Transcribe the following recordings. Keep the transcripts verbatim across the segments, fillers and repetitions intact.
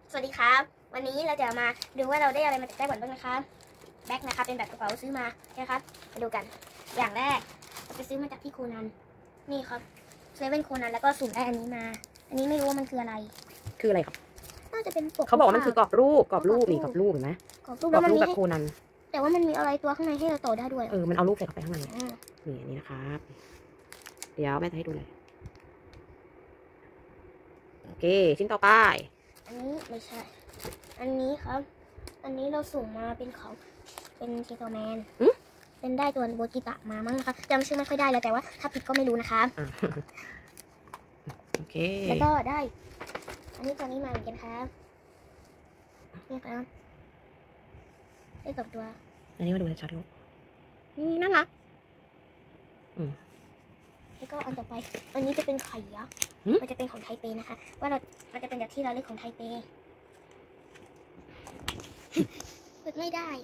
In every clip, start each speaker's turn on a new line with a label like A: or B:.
A: สวัสดีครับวันนี้เราจะมาดูว่าเราได้อะไรมาจากไต้หวันบ้างนะครับแบ็คนะคะเป็นแบบกระเป๋าซื้อมานะครับมาดูกันอย่างแรกเราไปซื้อมาจากที่โคนันนี่ครับเซเว่นโคนันแล้วก็สุ่มได้อันนี้มาอันนี้ไม่รู้ว่ามันคืออะไร
B: คืออะไรครับ
A: น่าจะเป็นปก
B: เขาบอกว่ามันคือกรอบรูปกรอบรูปนี่กรอบรูปเห็นไหม
A: กรอบรูปแล้วมันมี
B: แบบโคนัน
A: แต่ว่ามันมีอะไรตัวข้างในให้เราต่อได้ด้วย
B: เออมันเอารูปใส่เข้าไปข้างในนี่อันนี้นะครับเดี๋ยวแม่จะให้ดูเลยโอเคชิ้นต่อไป
A: อันนี้ไม่ใช่อันนี้ครับอันนี้เราสุ่มมาเป็นของเป็นเชโตแมนเป็นได้ตัวโบจิตะมามั้งนะคะจำชื่อไม่ค่อยได้แล้วแต่ว่าถ้าผิดก็ไม่รู้นะคะ
B: โอเค
A: แล้วก็ได้อันนี้ตัวนี้มาเหมือนกันครับนี่ครับได้สองตัว
B: อันนี้มาดูชัดๆลูกนี่น่ารักอืม
A: แล้วก็อันต่อไปอันนี้จะเป็นไข่ยักษ์มันจะเป็นของไทเปนะคะว่าเรามันจะเป็นจากที่เราเลือกของไทเปเปิดไม่ได้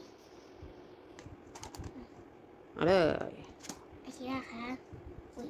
B: เอาเลย
A: อาชิระคะอุ้ย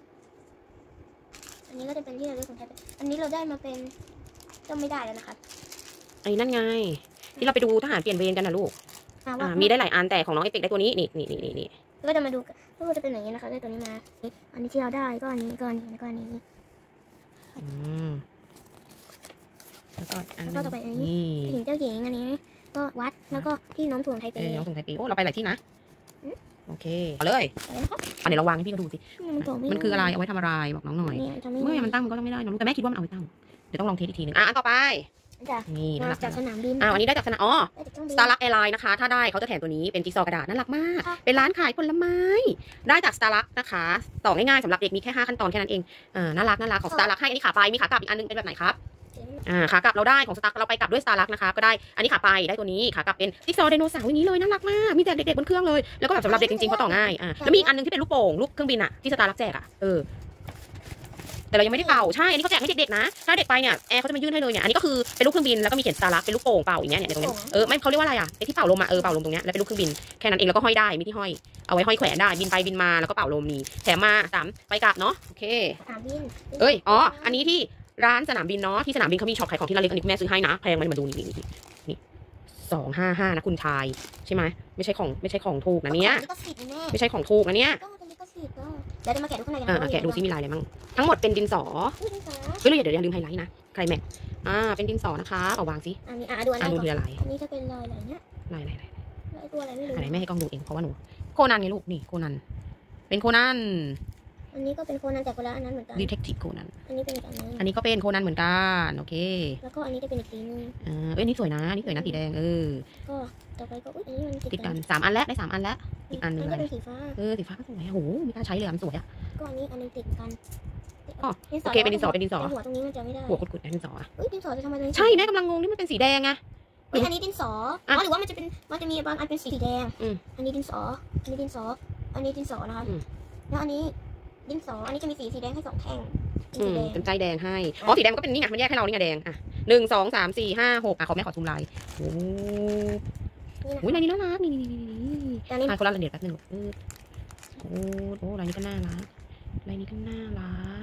A: อันนี้ก็จะเป็นที่เราเลือกของไทเปอันนี้เราได้มาเป็นก็ไม่ได้แล้วนะครับ
B: ไอ้นั่นไงที่เราไปดูทหารเปลี่ยนเวรกันนะลูกอ่ามีได้หลายอันแต่ของน้องไอเป็กได้ตัวนี้นี่นี่นี่นี่นี่
A: ก็จะมาดูก็จะเป็นอย่างนี้นะคะได้ตัวนี้มาอันนี้ที่เราได้ก็อันนี้ก็อันนี้ก็อันนี้
B: อืมแล้วก็อันนี้
A: ก็ต่อไปอันนี้หญิงเจ้าหญิงอันนี้ก็วัดแล้วก็ที่น้องถ่วงไทเป
B: น้องถ่วงไทเปโอ้เราไปหลายที่นะโอเคเอาเลยอันนี้เราวางให้พี่ก็ดูสิมันคืออะไรเอาไว้ทำอะไรบอกน้องหน่อยเมื่อมันตั้งมันก็ต้องไม่ได้น้องแต่แม่คิดว่ามันเอาไว้ตั้งเดี๋ยวต้องลองเทสอีกทีนึงอ่ะอันต่อไปนี่น่ารัก
A: จากสนามบิน
B: อ่าอันนี้ได้จากสนามอ๋อ Starluck Airlines นะคะถ้าได้เขาจะแถมตัวนี้เป็นจิ๊กซอว์กระดาษน่ารักมากเป็นร้านขายผลไม้ได้จาก Starluck นะคะต่อง่ายๆสำหรับเด็กมีแค่ห้าขั้นตอนแค่นั้นเองอ่าน่ารักน่ารักของ Starluck ให้อันนี้ขาไปมีขากลับอีกอันนึงเป็นแบบไหนครับอ่าขากลับเราได้ของ Starluck เราไปกลับด้วย Starluck นะคะก็ได้อันนี้ขาไปได้ตัวนี้ขากลับเป็นจิ๊กซอว์ไดโนเสาร์อย่างนี้เลยน่ารักมากมีแต่เด็กๆบนเครื่องเลยแล้วก็แบบสำหรับเด็กจริงๆเพราะต่อง่ายอ่าแล้วมีอีกอันนึงที่เป็นลูกโป่งลูกเครื่องบินอะที่ Starluck แจกอะเออแต่เรายังไม่ได้เป่าใช่อันนี้เขาแจกให้เด็กๆนะถ้าเด็กไปเนี่ยแอร์เขาจะมายื่นให้เลยเนี่ยอันนี้ก็คือเป็นลูกเครื่องบินแล้วก็มีเขียน Starluck เป็นลูกโป่งเป่าอย่างเงี้ยเนี่ยตรงนี้เออไม่เขาเรียกว่าอะไรอ่ะไอ้ที่เป่าลมอ่ะเออเป่าลมตรงเนี้ยแล้วเป็นลูกเครื่องบินแค่นั้นเองแล้วก็ห้อยได้มีที่ห้อยเอาไว้ห้อยแขวนได้บินไปบินมาแล้วก็เป่าลมนี่แถมมาสามไปกลับเนาะโอเค
A: สนามบิน
B: เอ้ยอ๋ออันนี้ที่ร้านสนามบินเนาะที่สนามบินเขามีช็อปขายของที่ระลึกอันนี้แม่ซื้อให้นะแพงมันมาดูนี่นี่นี่สองห้าห้านะคุณชายใช่ไหมไม่ใช่ของไม่ใช่ของถูกนะเนี้ยไม่ใช่ของถูกนะเนี้ย
A: เดี๋ยวจะมาแกะดูข้างในกัน
B: อ่าแกะดูซิมีลายอะไรบ้างทั้งหมดเป็นดินสอเฮ้ยเดี๋ยวอย่าลืมไฮไลท์นะใครแม็กอ่าเป็นดินสอนะคะเอาวางซิ
A: อันนี้อ่าดูอันนี้
B: ดูคืออะไร
A: อันนี้จะเป็นลายอะไรเนี้ย
B: ลายอะไร
A: ลายตัวอะไรไม่รู้
B: อะไรแม่ให้กล้องดูเองเพราะว่าหนูโคนันไงลูกนี่โคนันเป็นโคนัน
A: อันนี้ก็เป็นโคนันแต่คนละอันนั้นเหมือนกัน
B: ดีเทคทีฟโคนัน
A: อันนี้เป็นอีกอันนึง
B: อันนี้ก็เป็นโคนันเหมือนกันโอเค
A: แล้วก็อันนี้จะเป็นอีกสีนึง
B: อ่าเอ้ยนี่สวยนะนี่สวยนะสีแดงเออ
A: ก็ต่อไปก็อุ้ยอันนี้มัน
B: ติดกันสามอันแล้วได้สามอันแล้วอีกอันนึง
A: เป็นสีฟ้า
B: เออสีฟ้าก็สวยโอ้โหมีการใช้เลยมันสวยอ่ะ
A: ก็อันนี้อันนึงติดกัน
B: อ๋อโอเคเป็นดินสอเป็นดินสอ
A: หัวตรงนี้มันจะไม่ได้
B: หัวกุดๆดินสอ
A: อุ้ยดินสอจะทำอะไร
B: ใช่แม่กำลังงงที่มันเป็นสีแดงไง
A: อันนี้ดินสออ๋อหรือว่ามันจะเป็นมันจะมีบางอันเป็นสีแดงอันนี้ดินสออันนี้ดินสออันนี้ดินสอนะคะแล้วอันนี้ดินสออันนี้จะมีสีสีแดงให้สองแท่ง
B: เป็นใจแดงให้อ๋อสีแดงก็เป็นนี่ไงมันแยกให้เรานี่ไงแดงอ่ะหนึ่งสองสามสี่ห้าหกอ่ะขอแม่ขอซูมลายโอ้โหลายนี้น่ารักนี่นี่นี่นี่อ่ะคนละละเอียดแป๊บนึงโอ้โหลายนี้ก็น่ารักลายนี้ก็น่ารัก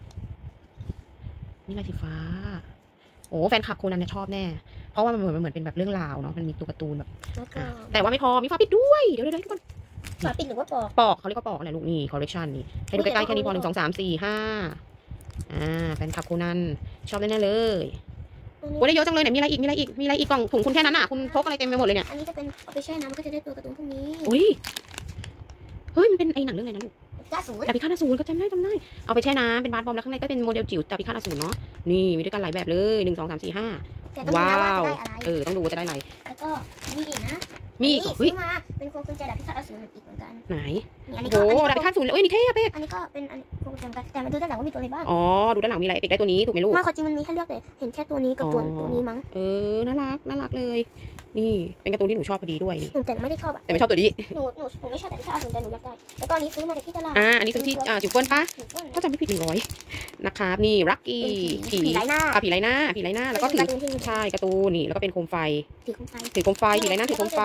B: นี่ลายสีฟ้าโอ้แฟนคลับโคนันเนี่ยชอบแน่เพราะว่ามันเหมือนมันเหมือนเป็นแบบเรื่องราวเนาะมันมีตัวการ์ตูนแบบแต่ว่าไม่พอมีฝาปิดด้วยเดี๋ยวเดี๋ยวทุกคน
A: ฝาปิดหรือว่าปอก
B: ปอกเขาเรียกว่าปอกอะไรลูกนี่คอลเลคชันนี่ให้ดูใกล้ๆแค่นี้พอหนึ่งสองสามสี่ห้าอ่าแฟนคลับโคนันชอบแน่ๆเลยโอ้ได้เยอะจังเลยเนี่ยมีอะไรอีกมีอะไรอีกมีอะไรอีกกล่องถุงคุณแค่นั้นอ่ะคุณพกอะไรเต็มไปหมดเลยเนี่ย
A: อันนี้จะเป็นเอาไปแช่น้ำมันก็จะได้ตัวการ์ตูนพวกนี้
B: อุ้ยเฮ้ยมันเป็นไอ้หนังเรื่องอะไรนะลูก
A: ดาศูนย์
B: ดาบิคาดาศูนย์ก็จำได้จำได้เอาไปแช่น้ำเป็นบาสบอมแล้วข้างในก็เป็นโมเดลจิ๋วดาบิคาดาศูนย์เนาะนี่มีด้วยกันหลายแบบเลยหนึ่งสองสามสี่ห้าว้าวเออต้องดูว่าจะได้อะไร
A: แล้วก็มีอีกนะ
B: มีอีก
A: ซื้อมาเป็นโครงกุญแจดาบิคาดาศูนย์อีกเหมือนกัน
B: ไหนโอ้ดาบิคาดาศูนย์เอ้ยนี่เท่อะเป๊ก
A: อันนี้ก็เป็นอันโครงกุญแจกันแต่มาดูด้านหลังว่ามีตัวอะไรบ้าง
B: อ๋อดูด้านหลังมีอะไรเป๊กได้ตัวนี้ถูกไหมลูก
A: ว่าเขาจริงมันมีแค่เลือกเลยเห็นแค่ตัวนี้กับตัวตัวนี้มั้ง
B: เออน่ารักน่ารักเลยนี่เป็นการ์ตูนที่หนูชอบพอดีด้วย
A: แต่ไม่ได้ชอบ
B: แต่ไม่ชอบตัวนี้
A: หนูหนูหนูไม่ชอบแต่ที่ชอบสนใจหนูอยากได้แล้วก็อันนี้ซื้อมาจากที่ตลาด
B: อ่าอันนี้ซื้อที่อ่าจิ๋วก้นปะถ้าจำไม่ผิดหนึ่งร้อยนะครับนี่รักกี้
A: ผีไรหน้า
B: อ่ะผีไรหน้าผีไรหน้าแล้วก็ถือใช่การ์ตูนนี่แล้วก็เป็นโคมไฟ
A: ถือโคมไฟ
B: ถือโคมไฟผีไรหน้าถือโคมไฟ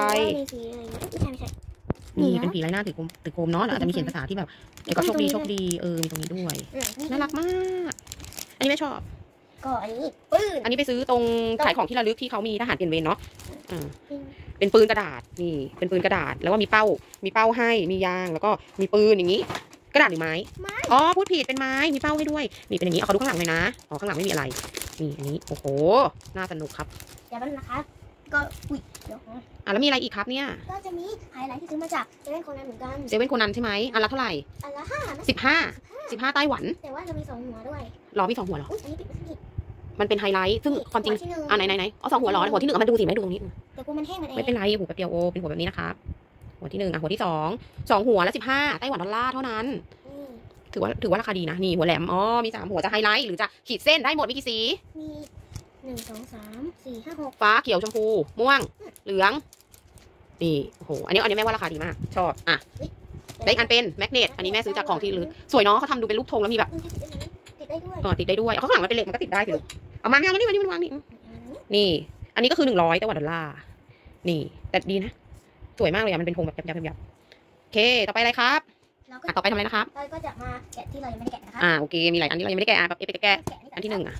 B: นี่เป็นผีไรหน้าถือโคมถือโคมเนาะแล้วอาจจะมีเขียนภาษาที่แบบเกี่ยวกับโชคดีโชคดีเออมีตรงนี้ด้วยน่ารักมากอันนี้ไม่ชอบ
A: ก็อันนี้ปืน
B: อันนี้ไปซื้อตรงขายของที่ระลึกที่เขามีทหารเปลี่ยนเวรเนาะอ่าเป็นปืนกระดาษนี่เป็นปืนกระดาษแล้วก็มีเป้ามีเป้าให้มียางแล้วก็มีปืนอย่างนี้กระดาษหรือไม้อ๋อพูดผิดเป็นไม้มีเป้าให้ด้วยนี่เป็นอย่างนี้เอาเขาดูข้างหลังเลยนะอ๋อข้างหลังไม่มีอะไรนี่อันนี้โอ้โหน่าสนุกครับ
A: เดี๋ยวแป๊บนึงนะคะก็อุ้ยเดี๋ยวนะ
B: อ่ะแล้วมีอะไรอีกครับเนี่ย
A: ก็จะมีไฮไลท์ที่ซื้อมาจากเซเว่นโคนันเหมือนกัน
B: เซเว่นโคนันใช่ไหมอันละเท่าไหร่
A: อันละห้านะ
B: สิบห้าสิบห้าไต้หวัน
A: แต่ว่าจะมีสองหัวด้วย
B: รอมีสองหัวเหรอ
A: อุ้ยอันนี้ปิดไม่สนิท
B: มันเป็นไฮไลท์ซึ่งความจริง
A: หัวที่หนึ่ง
B: อ่าไหนไหนไหนเอาสองหัวเหรอหัวที่หนึ่งเอามาดูสิไหมดูตรงนี้
A: เดี๋ยวกูมันแห้งมันเอง
B: ไม่เป็นไรหัวแบบเดียวโอเป็นหัวแบบนี้นะครับหัวที่หนึ่งอ่ะหัวที่สองสองหัวละสิบห้าไต้หวันดอลลาร์เท่านั้น
A: อืม
B: ถือว่าถือว่าราคาดีนะนี่หัวแหลมอ๋อมีสามหัวจะไฮไลท์หรือจะขีดเส้นได้หมดมีกี่สี
A: มีหนึ่งสองสามสี่ห้าหก
B: ฟ้าเขียวชมพูม่วงเหลืองนี่โอ้โหอันนี้อันนี้แม่ว่าราคาดีมากชอบอ่ะได้อีกอันเป็นแมกเนตอันนี้แม่ซื้อจากของที่ลึกสวยเนาะเขาทำดูเป็นรูปธงแล้วมีแบบ
A: ติดได้ด้วย
B: อ๋อติดได้ด้วยเอาข้างหลังมันเป็นเหล็กมันก็ติดได้คือเอามาไม่เอามานี่มานี่มันวางนี่นี่ อันนี้ก็คือหนึ่งร้อยไต้หวันดอลลาร์นี่แต่ดีนะสวยมากเลยอ่ะมันเป็นธงแบบยับยับยับโอเคต่อไปอะไรครับ
A: แล้วก็
B: อ่ะต่อไปทำอะไรนะครับ
A: เราก็จะมาแกะที่เรายังไม่ได้แกะนะคะ
B: อ่าโอเคมีหลายอันที่เรายังไม่ได้แกะอ่ะแบบเอฟไปแกะอันที่หนึ่งอ่ะ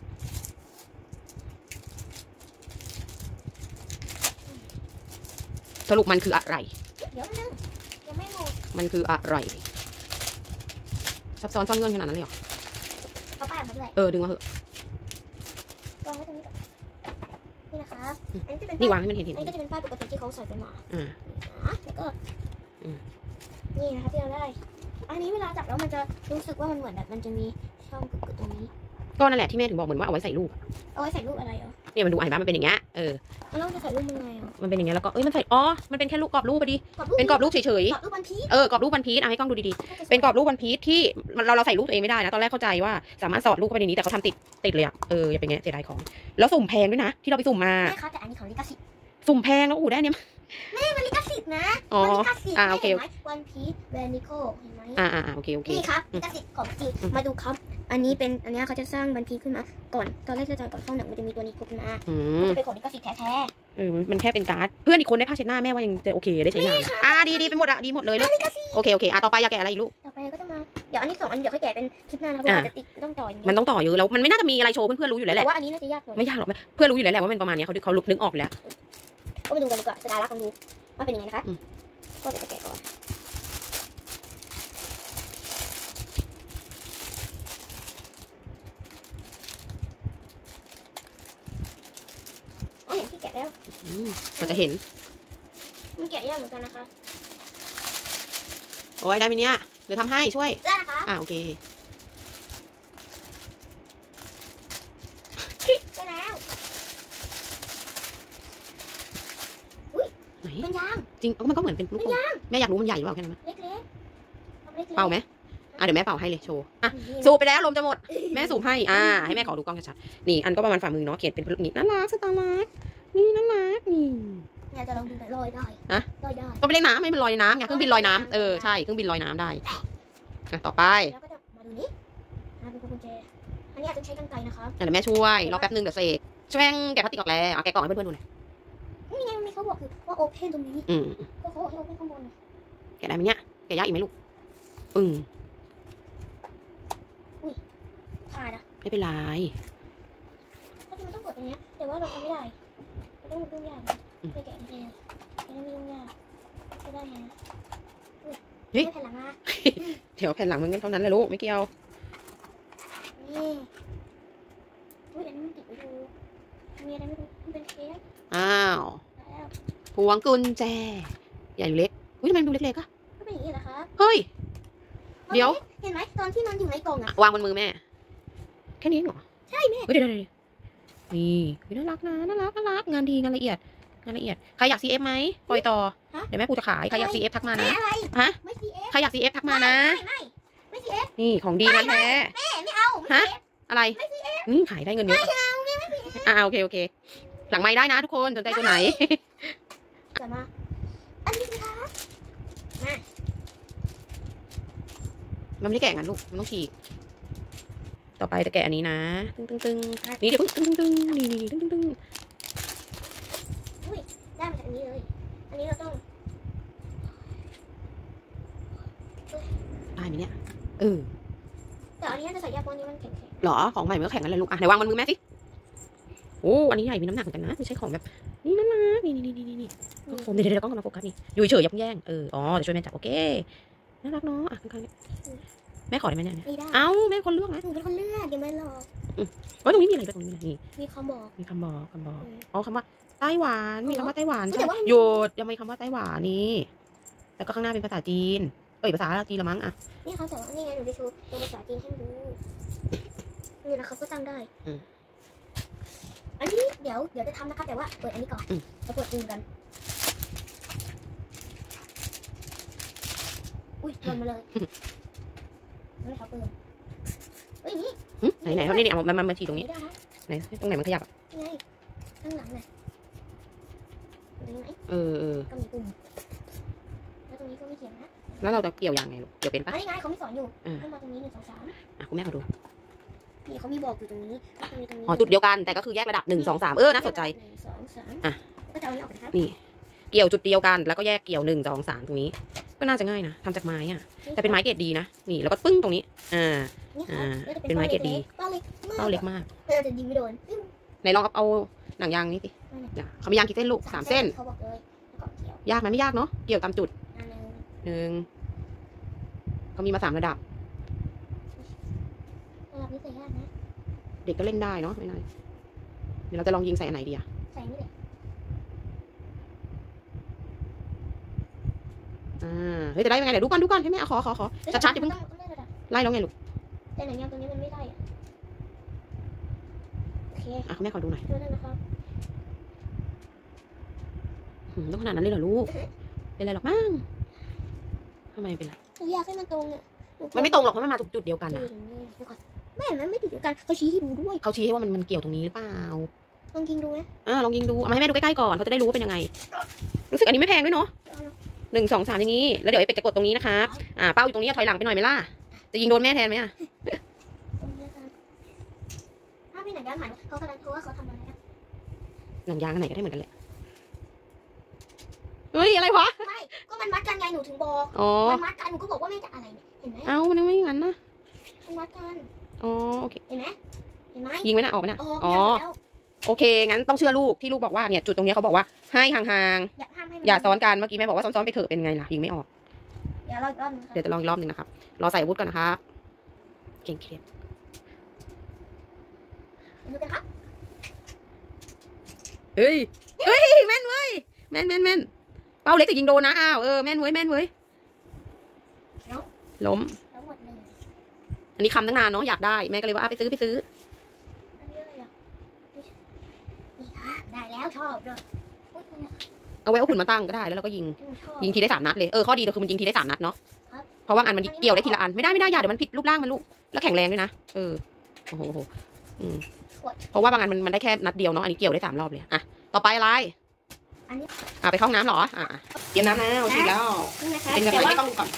B: สรุปมันคืออะไร
A: เดี๋ยวนึงยังไม่หมด
B: มันคืออะไรซับซ้อนซ่อนเงื่อนขนาดนั้นเลยเหรอ
A: เอาป้ายมาด้วย
B: เออดึงมาเถอะ
A: กองไว้ตรงนี้ก่อนนี่นะคะอันนี้จะเป็น
B: นี่
A: ป้ายว
B: างให้มันเห็นเห็น
A: อันนี้ก็จะเป็นป้ายปกติที่เขาใส่กันมา
B: อ่า
A: นะแล้วก็นี่นะคะที่เราได้ อันนี้เวลาจับแล้วมันจะรู้สึกว่ามันเหมือนแบบมันจะมีช่องกึกๆตรงนี้
B: ก็นั่นแหละที่แม่ถึงบอกเหมือนว่าเอาไว้ใส่รูป
A: เอาไว้ใส่รูปอะไรเหรอ
B: เนี่ยมันดูอ่านบ้ามันเป็นอย่างเงี้ยเออ
A: แล้วเราจะใส่รูปยังไงอ่ะ
B: มันเป็นอย่างเงี้ยแล้วก็เอ้ยมันใส่อ๋อมันเป็นแค่รูปกรอบรูปพอดี
A: กรอบรูป
B: เป็นกรอบรูปเฉย
A: กรอบรูปวันพีช
B: ๆเออกรอบรูปวันพีชเอาให้กล้องดูดีๆเป็นกรอบรูปวันพีชที่เราเราใส่รูปตัวเองไม่ได้นะตอนแรกเข้าใจว่าสามารถสอดรูปเข้าไปในนี้แต่เขาทำติดติดเลยอ่ะเอออย่าเป็นเงี้ยเสียดายของแล้วสุ่มแพงด้วยนะที่เราไปสุ่มมา
A: แม่คะแต่อันนี้ของลิขสิทธิ์
B: สุ่มแพงแล้วอู้ได้เนี่ย
A: มันลิขสิทธิ์นะ
B: อ๋อ
A: มันลิขสิทธิ์
B: อ่าโอเค
A: ห็นไหมวันพีชแวนิโคเห็นไหม
B: อ่าอ่าโอเคโอเค
A: นี่ครับลิขสิทธิ์ของจริงมาดูครับ อันนี้เป็นอันนี้เขาจะสร้างวันพีชขึ้นมาก่อนตอนแรกจะก่อนเข้าหนังมันจะมีตัวนี้ขึ้นมา
B: อื
A: มัน
B: ม
A: จะเป็นของลิขสิทธิ์แท้
B: เออมันแค่เป็นการ์ดเพื่อนอีกคนได้ผ้าเช็ดหน้าแม่ว่ายังจะโอเคได้ใช้งานอ่าดีดีไปหมดอะดีหมดเลยเลยโอเคโอเคอ่ะต่อไปอยากแกะอะไรอีกลูก
A: ๆต่อไปก็จะมาเดี๋ยวอันนี้สองอันเดี๋ยวค่อยแกะเป็นคลิปหน้านะครับเพราะว่าจะติดต้องต่ออย่าง
B: มัน
A: นี้
B: ต้องต่อเยอะแล้วมันไม่น่าจะมีอะไรโชว์เพื่อนๆรู้อยู่แล้วแห
A: แต่
B: ละ
A: ว่าอันนี้น่าจะยากหน่อย
B: ไม่ยากหรอกเพื่อนรู้อยู่แล้วแหละว่าเป็นประมาณนี้เขาเขาลุกนึกออกแล้ว
A: ก็มาดูกันดีกว่าสตาร์ลักกันดูว่าเป็นยังไงนะคะ
B: อืม
A: ก็เดี๋ยวจะแกะก่อนอ๋ออย่างที่แกะแล้ว
B: อืมเราจะเห็น
A: มันแกะยากเหมือนกันนะคะ
B: โอ้ยได้ไหมเนี่ยเดี๋ยวทำให้ช่วย
A: ได้นะคะ
B: อ่าโอเค
A: ได้แล้ว
B: ไหน
A: เป็นยาง
B: จริงเออมันก็เหมือนเป็นลูกโป่งแม่อยากรู้มันใหญ่หรือเปล่าแค่นั้นนะ
A: เล็กๆเอาเล็กๆ
B: เป่าไหมอ่ะเดี๋ยวแม่เป่าให้เลยโชว์อ่ะ
A: นี่
B: สูบไปแล้วลมจะหมดแม่สูบให้อ่าให้แม่ขอดูกล้องชัดๆนี่อันก็ประมาณฝ่ามือเนาะเขียนเป็นนี่น่ารักสตาร์ลักนี่น่ารักนี่
A: เนี่ยจะลองดูหน่อยลอยได้
B: ฮะ
A: ลอยได้
B: ก็ไปเล่นน้ำไม่เป็นลอยน้ำไงเครื่องบินลอยน้ำเออใช่เครื่องบินลอยน้ำได้อ่ะต่อไป
A: แล้วก็จะมาดูนี้อ่าเป็นพวงกุญแจอันนี้อาจจะใช้กรรไกรนะคะ
B: อ่ะเดี๋ยวแม่ช่วยรอแป๊บนึงเดี๋ยวเสกช่วยแกะพลาสติกออกแล้วเอาแกะกล่องให้เพื่อนๆดูหน่อย
A: นี่ไงมันมีเขาบอกคือว่าโอเพนตรงนี้
B: อืม
A: ก็เขาบอกให้โอเพนข้างบน
B: แกะได้ไหมเนี่ยแกะยากอีกไหมลูกอืม
A: ขาดอ่ะ
B: ไม่เป็นไร
A: ก็จริงมันต้องกดตรงเนี้ยแต่ว่าเราทำไม่ได้เราต้องยุ่งยากนะไปแกะเองจะได้ไม่ยุ่งยากจะได้ไงอุ้ยไม่แผ่นหลังมา
B: เดี๋ยวแผ่นหลังมันกันเท่านั้นแหละลูกไม่เกี่ยว
A: นี่อุ้ยอันนี้มันติดไปดูมีอะไรไม่รู้มันเป็นเค้ก
B: อ้าว
A: แล้ว
B: พวงกุญแจใหญ่หรือเล็กอุ้ยทำไมมันดูเล็กๆอะ
A: ก็เป็นอย่างนี้แหละคะ
B: เฮ้ย เดี๋ยว
A: เห็นไหมตอนที่มันอยู่ในกล่องอ่ะ
B: วางบนมือแม่แค่นี้เองเหรอ
A: ใช่แม่
B: เฮ้ยเดี๋ยวเดี๋ยวเดี๋ยวนี่เฮ้ยน่ารักนะน่ารักน่ารักงานดีงานละเอียดงานละเอียดใครอยาก ซี เอฟ ไหมปล่อยต่อเดี๋ยวแม่ปูจะขายใครอยาก ซี เอฟ ทักมานะ
A: แม่อะไร
B: ฮะ
A: ไม่ซีเอฟ
B: ใครอยาก ซี เอฟ ทักมานะ
A: ไม่ไม่ไม่ซีเอฟ
B: นี่ของดีนะแท้
A: แม่ไม่เอาไม่
B: ฮะ
A: ซีเอฟ
B: อะไรนี่ขายได้เงินเยอะอ่าโอเคโอเค หลังไม้ได้นะทุกคนสนใจตัวไหน
A: จะมาอันนี้สิคะมา
B: มันไม่ได้แกะงั้นลูกมันต้องฉีกต่อไปจะแกะอันนี้นะตึ้งตึ้งตึ้งนี่เดี๋ยวตึ้งตึ้งตึ้งนี่นี่ตึ้งตึ้งตึ้ง
A: ได้มาจากอันนี้เลย อันนี้เราต้อง
B: ได้ไหมเนี่ยเออ
A: แต่อันนี้จะใส่ยาปนนี้มันแข็ง
B: หรรอของใหม่มันก็แข็งกันเลยลูกอ่ะไหนวางบนมือแม่สิโอ้อันนี้ใหญ่มีน้ำหนักเหมือนกันนะไม่ใช่ของแบบนี่น่ารักนี่นี่นี่นี่นี่ก็โฟมเดี๋ยวเดี๋ยวกล้องกำลังโฟกัสนี่อยู่เฉยยับแย่งเอออ๋อเดี๋ยวช่วยแม่จับโอเคน่ารักเนาะอ่ะข้างๆนี่แม่ขอได้ไหมเนี่ย
A: ไม่ได้
B: เอ้าแม่คนเลือกนะ
A: หนูเป็นคนเลือกยังไม่หลอก
B: ว่าตรงนี้มีอะไรด้วยตรงนี้นะนี่
A: มีคำบอก
B: มีคำบอกคำบอกอ๋อคำว่าไต้หวันมีคำว่าไต้หวัน
A: แต่
B: ใช่
A: ว่า
B: หยุดยังมีคำว่าไต้หวันนี่แล้วก็ข้างหน้าเป็นภาษาจีนเอ้ยภาษาจีนละมั้งอ่ะ
A: นี่เขาแต่ว่านี่ไงหนูจะชูตัวภาษาจีนให้ดูนี่นะเขาก็ตั้งได้อันนี้เดี๋ยวเดี๋ยวจะทำนะครับแต่ว่าเปิดอันนี้ก่อนเราเปิดอื่นกันอุ้ยโดนมาเลยไม่เขาเปิดเฮ้ยนี่
B: ไหนไหนเขาเนี่ยเนี่ยมันมันมาทีตรงนี้
A: ไม่ได้นะ
B: ไหนตรงไหนมันขยับ
A: นี่ไงข้างหลังเลยตรงไหน
B: เออเออ
A: ก็มีปุ่มแล้วตรงนี้ก็ไม่เขียนนะ
B: แล้วเราจะเกี่ยวยังไงลูกเกี่ยวเป็น
A: อั
B: ปะ
A: นนี้ไงเขาไม่สอนอยู่ให้มาตรงนี้หนึ่งสองสาม
B: อ่ะคุณแม่ขอดู
A: นี่เขามีบอกอยู่ตรงนี้ตรงนี้ตรงนี้
B: อ๋อจุดเดียวกันแต่ก็คือแยกระดับหนึ่งสองสามเออน่าสนใจ
A: หนึ่งสองสาม
B: อ่ะ
A: ก็จะเอานี้ออกนะครับ
B: นี่เกี่ยวจุดเดียวกันแล้วก็แยกเกี่ยวหนึ่งสองสามตรงนี้ก็น่าจะง่ายนะทำจากไม้อ่ะแต่เป็นไม้เกรดดีนะนี่แล้วก็ปึ้งตรงนี้อ่า
A: นี่ค่ะ
B: อ่า
A: แล้วจะ
B: เป็นไม้เกรดดี
A: เป้าเล็กมาก
B: เป้าเล็กมาก
A: เราจะยิงไม่โดน
B: ไหนลองเอาหนังยางนี้สิเขามียางกี่เส้นลูกสามเส้น
A: เขาบอกเลยแล้วก็เกี่ยวย
B: ากไหมไม่ยากเนาะเกี่ยวตามจุด
A: อันหนึง
B: หนึ่งเขามีมาสามระดับ
A: ระดับนี้ใส่ยากนะ
B: เด็กก็เล่นได้เนาะไม่นานเดี๋ยวเราจะลองยิงใส่อันไหนดีอะ
A: ใส่นี่เลย
B: อ่าเฮ้ยจะได้ยังไงเดี๋ยวดูก่อนดูก่อนใช่ไหมขอขอขอชัดๆอย่าเพิ่ง
A: ต้องได้ระดับ
B: ไล่แล้วไงลูก
A: แต่หนังยางตรงนี้มันไม่ได้อะโอเค
B: อ่ะคุณแม่ขอดูหน่อย
A: ดูนั่นนะครับ
B: หืมต้องขนาดนั้นเลยเหรอลูกเป็นไรหรอกมั้งทำไมเป็นไร
A: หนูอยากให้มันตรงอ่ะ
B: มันไม่ตรงหรอกเพราะมันมาจุดเดียวกันอะ
A: ไม่เห็นมันไม่ติดเดียวกันเขาชี้ให้ดูด้วย
B: เขาชี้ให้ว่ามันมันเกี่ยวตรงนี้หรือเปล่า
A: ลองยิงดูไหม
B: อ่าลองยิงดูเอามาให้แม่ดูใกล้ๆก่อนเขาจะได้รู้ว่าเป็นยังไงรู้สึกอันนี้ไม่แพงด้วยเนาะหนึ่งสองสามอย่างนี้แล้วเดี๋ยวไอ้เป็ดจะกดตรงนี้นะคะอ่าเป้าอยู่ตรงนี้ถอยหลังไปหน่อยไหมล่ะจะยิงโดนแม่แทนไหมอะ
A: ตรงนี้กันถ้าพี่หนังยางหันเขากำลังเขาว่าเขาทำอะไรอะ
B: หนังยางอันไหนก็ได้เหมือนกันแหละเฮ้ยอะไรวะ
A: ไม่ก็มันมัดกันไงหนูถึงบอก
B: อ๋อ
A: มันมัดกันหนูก็บอกว่าแม่จะอะไรเนี่ยเห็นไหม
B: เอ้ามันไม่งั้นนะ
A: มันมัดกัน
B: อ๋อโอเค
A: เห็นไหมเห็นไหม
B: ยิงไหมนะออกไหมนะ
A: อ๋อ
B: อ๋อ
A: แล้ว
B: โอเคงั้นต้องเชื่อลูกที่ลูกบอกว่าเนี่ยจุดตรงนี้เขาบอกว่าให้ห่าง
A: อย่าห้ามให้
B: ๆอย่าซ้อนกันเมื่อกี้แม่บอกว่าซ้อนๆไปเถอะเป็นไงล่ะยิงไม่ออก
A: เดี๋ยวเราอีกรอบนึงค่ะ
B: เดี๋ยวจะลองอีกรอบหนึ่งนะครับรอใส่อาวุธก่อนนะครับเก่งเครียด
A: ดูกันครับ
B: เฮ้ยเฮ้ยแม่นเว้ยแม่นแม่นแม่นเป้าเล็กแต่ยิงโดนนะอ้าวเออแม่นเว้ยแม่นเว้ยล้ม
A: ทั้งหมดเลย
B: อันนี้คำตั้งนานเนาะอยากได้แม่ก็เลยว่าไปซื้อไปซื้อ
A: อันนี้อะไรอ่ะนี่ค่ะได้แล้วชอบด้วยอุ๊ยเนี่ย
B: เอาไว้เอาหุ่นมาตั้งก็ได้แล้วเราก็ยิง
A: หนูชอบ
B: ยิงทีได้สามนัดเลยเออข้อดีก็คือมันยิงทีได้สามนัดเนาะ
A: ครับ
B: เพราะว่าอันมันเกี่ยวได้ทีละอันไม่ได้ไม่ได้อย่าเดี๋ยวมันผิดรูปร่างมันลูกแล้วแข็งแรงด้วยนะเออโอ้โหอืมเพราะว่าบางอันมันมันได้แค่นัดเดียวเนาะอันนี้เกี่ยวได้สามรอบเลยอ่ะต่อไปอะไร
A: อันนี้
B: อ่ะไปเข้าห้องน้ำเหรออ่ะเตรียมน้ำแล้วฉีดแล้ว
A: นี่นะคะ
B: เป็นกระ
A: แต่
B: ไร
A: ว่า
B: ไม่ต้องดูก่อน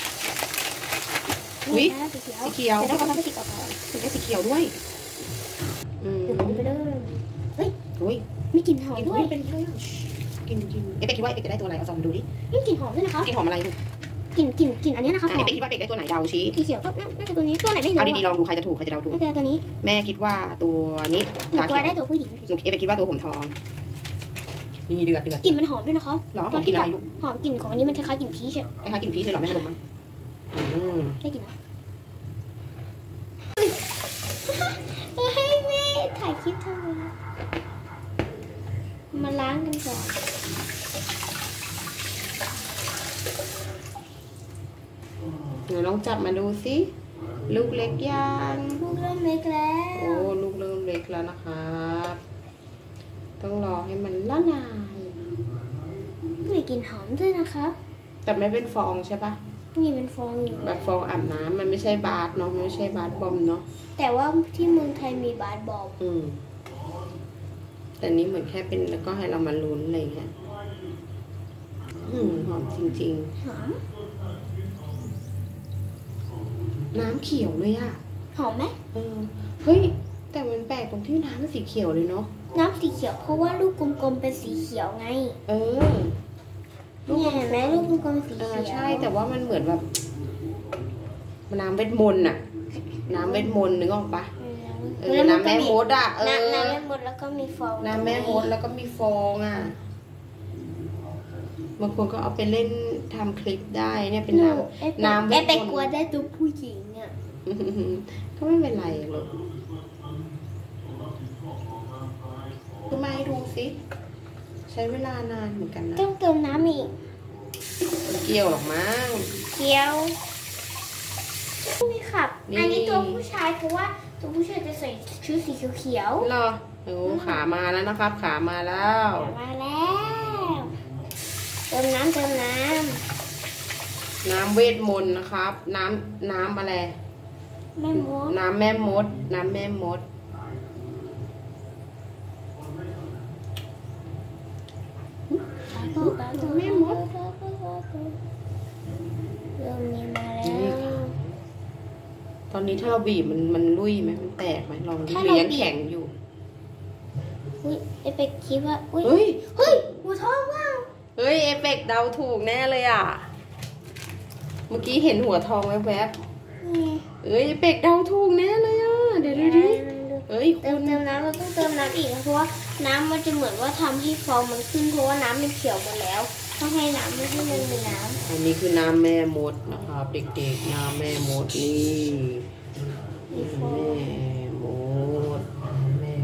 B: อุ๊ย
A: นี่นะสีเขียว
B: สีเขียว
A: เดี๋ยวได้ความรู้สึกก่อน
B: ถึงได้สีเขียวด้วยอืม
A: เดี๋ยวผมไปเลย
B: อุ้ย
A: มีกลิ่นหอม
B: กิน
A: ด้วย
B: เป็นเรื่องกินกินเอ๊ะเป็ดคิดว่าเอ๊ะเป็ดจะได้ตัวอะไรเอาซองมาดูดิ
A: นี่กลิ่นหอมด้วยนะคะ
B: กินหอมอะไรลูก
A: กลิ่นกลิ่นกลิ่นอันนี้นะคะห
B: อ่ะ
A: อม
B: เป็ดคิดว่าเป็ดได้ตัวไหนเดาชี้
A: สีเขียวก็น่าจะตัวนี้ตัวไหนไม่รู้
B: เอา
A: อะ
B: ดีๆลองดูใครจะถูกใครจะเดาถูก
A: น่าจะตัวนี้
B: แม่คิดว่าตัวนี้
A: หนู
B: ตา
A: ตัว
B: เขียว
A: ได้ตัวผู้หญิง
B: หนูเอ๊ะเป็ดคิดว่าตัวผมทองนี่เดือดเดือด
A: กลิ่นมันหอมด้วยนะคะ
B: หรอผมกินอะไรลูก
A: หอมกลิ่นของอันนี้มันคล้ายๆกลิ่นพีชอะ
B: คล้ายๆกินพีชเลยหรอแม่ดมมั้งอืม
A: ได้กลิ่นนะเฮ้ยแม่ถ่ายคลิปทำไมมาล้างกันก่อน
B: เดี๋ยวลองจับมาดูสิลูกเล็กยัง
A: ลูกเริ่มเล็กแล้
B: โอ้
A: ว
B: ลูกเริ่มเล็กแล้วนะครับต้องรอให้มันละลาย
A: มีกลิ่นหอมด้วยนะคะ
B: แต่ไม่เป็นฟองใช่ปะ
A: นี่เป็นฟองอยู่
B: แบบฟองอาบน้ำมันไม่ใช่บาสเนาะมันไม่ใช่บาสบอมเนาะ
A: แต่ว่าที่เมืองไทยมีบาสบอล
B: อืมแต่นี้เหมือนแค่เป็นแล้วก็ให้เรามาลุ้นอะไรอย่างเงี้ยอืมหอมจริง
A: หอม
B: ๆ น้ำเขียวเลยอะ
A: หอมไหม
B: เออเฮ้ยแต่มันแปลกตรงที่น้ำมันสีเขียวเลยเนาะ
A: น้ำสีเขียวเพราะว่าลูกกลมๆเป็นสีเขียวไง
B: เออ
A: เนี่ยเห็นไหมลูกกลมๆสี
B: เอ
A: เขี
B: อ
A: ยว
B: ใช่แต่ว่ามันเหมือนแบบน้ำเวทมนต์อะน้ำเวทมนต์นึกออกปะ
A: อืม
B: เออน้ำแม่มดอ่ะเออ
A: น้ำน้ำแม่มดแล้วก็มีฟอง
B: น้ำแม่มดแล้วก็มีฟองอ่ะบางคนก็เอาไปเล่นทำคลิปได้เนี่ยเป็นน้ำน้ำเว
A: เอ๊ะ
B: ท
A: ไป
B: มน
A: กลัว
B: ต์
A: ได้ตัวผู้หญิงอ่ะ
B: ก็ไม่เป็นไรหรอกคือมาให้ดูสิใช้เวลานานเหมือนกันนะ
A: ต้องเติมน้ำอีก
B: เกี่ยวหรอกมั้ง
A: เคี้ยวนี่ครับ
B: นี่
A: อันนี้ตัวผู้ชายเพราะว่าตัวผู้ชายจะใส่ชุดสีเขียว
B: เหรอโอ้ขามาแล้วนะครับ ขามาแล้ว
A: ๆมาแล้วเติมน้ำเติมน้
B: น้ำเวทมนต์นะครับ น้ำน้ำอะไร
A: ำแม่มด
B: น้ำแม่มด น้ำแม่มด แม่มด
A: เริ่มมีมาแล้
B: นี่
A: ว
B: ค่ะ ตอนนี้ถ้าเราบีบมันมันลุยไหมมันแตกไหมลองดู
A: ถ้า
B: หรื
A: เรา
B: อยัง
A: บีบ
B: แข็งอยู่
A: อุ้ยไอเป็กคิดว่าอุ้ย
B: เฮ้ย
A: เฮ้ยหัวท้องว่าง
B: เฮ้ยเอเปกเดาถูกแน่เลยอ่ะ เมื่อกี้เห็นหัวทองแวบ
A: นี่
B: ๆเอ้ยเอเปกเดาถูกแน่เลยอ่ะ เดี๋ยวดูดิเอ้ย
A: เติ
B: คุ
A: ม
B: ณ
A: เติมน้ำเราต้องเติมน้ำอีกนะเพราะว่าน้ำมันจะเหมือนว่าทำให้ฟองมันขึ้นเพราะว่าน้ำมันเขียวหมดแล้วต้องให้น้ำไม่ให้มันมีน้ำ
B: อันนี้คือน้ำแม่มดนะครับเด็กๆน้ำแม่มดนี่แม่มดแม่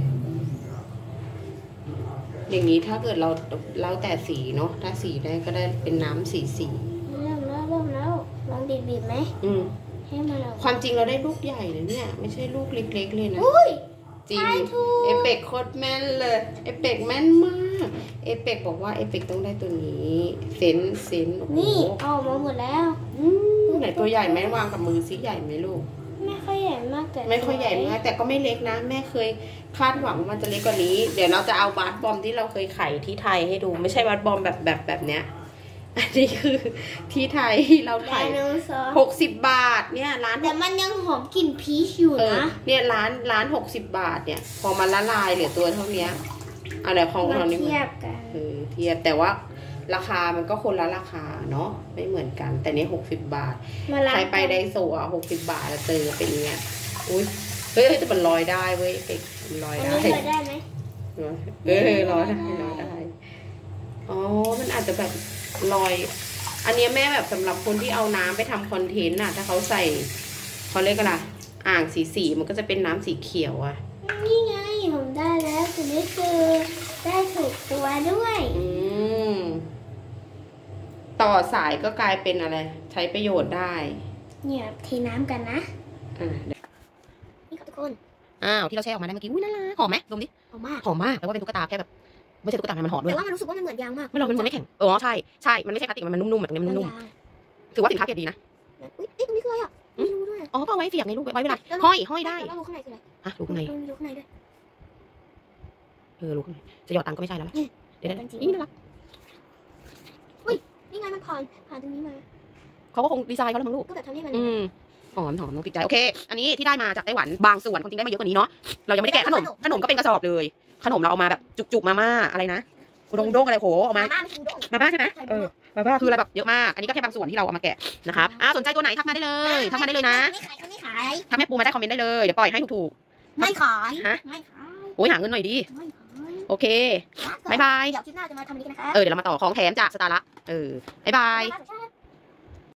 B: อย่างนี้ถ้าเกิดเราเราแต่สีเนาะถ้าสีได้ก็ได้เป็นน้ำสีสี
A: เริ่มแล้วเริ่มแล้วลองบีบบีบไหม
B: อืม
A: ให้มันออก
B: ความจริงเราได้ลูกใหญ่เลยเนี่ย ไม่ใช่ลูกเล็กๆเลยนะ
A: อุ้ย
B: จริง
A: ใช่ถูก
B: เอเปกโคตรแม่นเลยเอเปกแม่นมากเอเปกบอกว่าเอเปกต้องได้ตัวนี้เซนเซนโอ้โห
A: นี่ออกมาหมดแล้ว
B: อืมไหนตัวใหญ่ไหมวางกับมือซิใหญ่ไหมลูก
A: ไม่ค่อยใหญ่มากแต่
B: ไม่ค่อยใหญ่มากแต่ก็ไม่เล็กนะ แม่เคยคาดหวังว่ามันจะเล็กกว่านี้ เดี๋ยวเราจะเอาบาสบอมที่เราเคยไขที่ไทยให้ดู ไม่ใช่บาสบอมแบบแบบแบบเนี้ย อันนี้คือที่ไทยที่เรา
A: ได
B: ไข่
A: โนเสาร์
B: หกสิบบาทเนี่ยร้าน
A: แต่มันยังหอมกลิ่นพีชอยู่
B: เออ
A: นะ
B: เนี่ยร้านร้านหกสิบบาทเนี่ย พอมันละลายเหลือตัวเท่านี้อะไรของ
A: มา
B: เรานี่
A: เทียบกัน
B: เออเทียบแต่ว่าราคามันก็คนละราคาเนาะไม่เหมือนกัน แต่นี่หกสิบบาท
A: มาล้าง
B: ใครไปไดโซอ่ะหกสิบบาทแล้วเจอเป็นเงี้ยอุ้ยเฮ้ยเฮ้ยแต่มันลอยได้เว้ยเป็กมันลอย
A: อัน
B: ได้
A: นี้เคยได้ไหม
B: เออลอยได้ลอยได้อ๋อมันอาจจะแบบลอย อันเนี้ยแม่แบบสำหรับคนที่เอาน้ำไปทำคอนเทนต์น่ะ ถ้าเขาใส่เขาเรียกอะไรอ่างสีสีมันก็จะเป็นน้ำสีเขียวอ่ะ
A: นี่ไงผมได้แล้วแต่นี่คือได้ถูกตัวด้วย
B: อืมต่อสายก็กลายเป็นอะไร ใช้ประโยชน์ได้
A: เนี่ยเทน้ำกันนะ
B: อ่า
A: นี่ครับทุกคน
B: อ้าวที่เราแช่ออกมาได้เมื่อกี้อุ้ยน่ารักหอมไหมดมดิ
A: หอมมาก
B: หอมมากแปลว่าเป็นตุ๊กตาแค่แบบไม่ใช่ตุ๊กตามันหอมด้วย
A: แต่ว่ามันรู้สึกว่ามันเหมือนยางมาก
B: ไม่หรอกมันมันไม่แข็งเออใช่ใช่มันไม่ใช่พลาสติกมันนุ่มๆแบบนี้มันนุ่ม
A: ยาง
B: ๆถือว่าสินค้าเกรดดีนะ
A: อุ้ยเอ๊ะตรงนี้คืออะไรอ่ะไม่รู้ด้วย
B: อ๋อก็เอาไว้เสียบในลูกไว้เวลาห้อยห้อยได้
A: แล้วรูข้างในคืออะไร
B: อ่ะลูกข้างใน
A: รูข้างในด้วย
B: เออลูกข้างในจะหยอดตังค์ก็ไม่ใช่แล้วล่ะเดี๋ยว
A: จริงๆ
B: นี่น่ารัก
A: นี่ไงมันผ่านผ่านตรงนี้มา
B: เขาก็คงดีไซน์เขาแล้วมั้งลูก
A: ก็แบบทำให้มัน
B: อืมหอมหอมน้องติดใจโอเค อันนี้ที่ได้มาจากไต้หวันบางส่วนความจริงได้มาเยอะกว่านี้เนาะเรายังไม่ได้แกะขนมขนมก็เป็นกระสอบเลย ขนมเราเอามาแบบจุกๆมาม่าอะไรนะอุด้งอุด้งอะไรโหเอามา
A: มาม่าไม่กินด้ง
B: มาบ้าใช่ไหมเออมาบ้าคืออะไรแบบเยอะมากอันนี้ก็แค่บางส่วนที่เราเอามาแกะนะครับอ่าสนใจตัวไหนทักมาได้เลยทักมาได้เลยนะ
A: ไม่ขายเขาไม่ขาย
B: ถ้าแม่ปูมาได้คอมเมนต์ได้เลยเดี๋ยวปล่อยให้ถูก
A: ไม่ขาย
B: ฮะ
A: ไม่ขาย
B: ๆโอ้ยหาเงินหน่อยดิ
A: ไม่ขาย
B: โอเคบายบาย
A: เดี๋ยวคลิปหน้าจะมาทำอันนี้กันนะคะ
B: เออเดี๋ยวเรามาต่อของแถมจากสตาร์ละเออบายบาย
A: ใช่